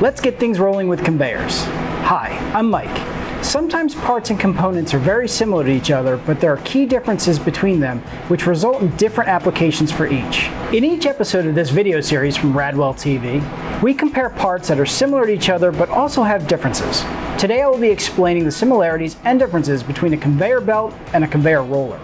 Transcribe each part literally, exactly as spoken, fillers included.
Let's get things rolling with conveyors. Hi, I'm Mike. Sometimes parts and components are very similar to each other, but there are key differences between them which result in different applications for each. In each episode of this video series from Radwell T V, we compare parts that are similar to each other but also have differences. Today I will be explaining the similarities and differences between a conveyor belt and a conveyor roller.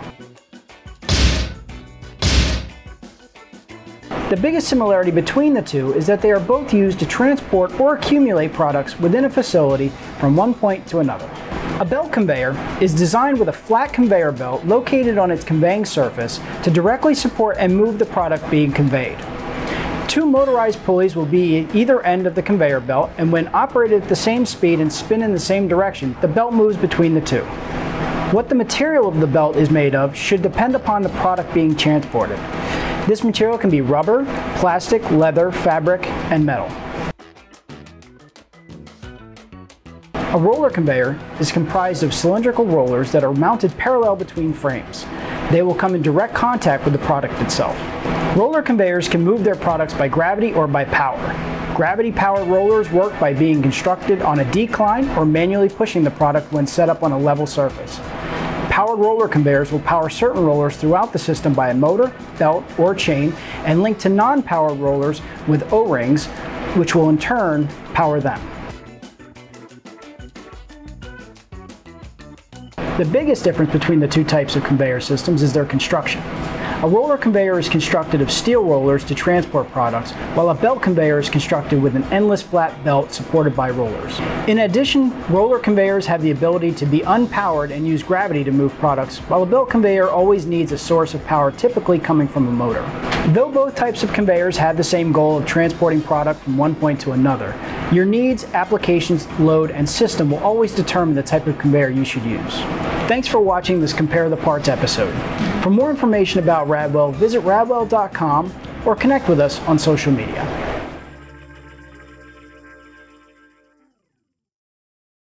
The biggest similarity between the two is that they are both used to transport or accumulate products within a facility from one point to another. A belt conveyor is designed with a flat conveyor belt located on its conveying surface to directly support and move the product being conveyed. Two motorized pulleys will be at either end of the conveyor belt, and when operated at the same speed and spin in the same direction, the belt moves between the two. What the material of the belt is made of should depend upon the product being transported. This material can be rubber, plastic, leather, fabric, and metal. A roller conveyor is comprised of cylindrical rollers that are mounted parallel between frames. They will come in direct contact with the product itself. Roller conveyors can move their products by gravity or by power. Gravity-powered rollers work by being constructed on a decline or manually pushing the product when set up on a level surface. Powered roller conveyors will power certain rollers throughout the system by a motor, belt, or chain, and link to non-powered rollers with O-rings, which will in turn power them. The biggest difference between the two types of conveyor systems is their construction. A roller conveyor is constructed of steel rollers to transport products, while a belt conveyor is constructed with an endless flat belt supported by rollers. In addition, roller conveyors have the ability to be unpowered and use gravity to move products, while a belt conveyor always needs a source of power, typically coming from a motor. Though both types of conveyors have the same goal of transporting product from one point to another, your needs, applications, load, and system will always determine the type of conveyor you should use. Thanks for watching this Compare the Parts episode. For more information about Radwell, visit radwell dot com or connect with us on social media.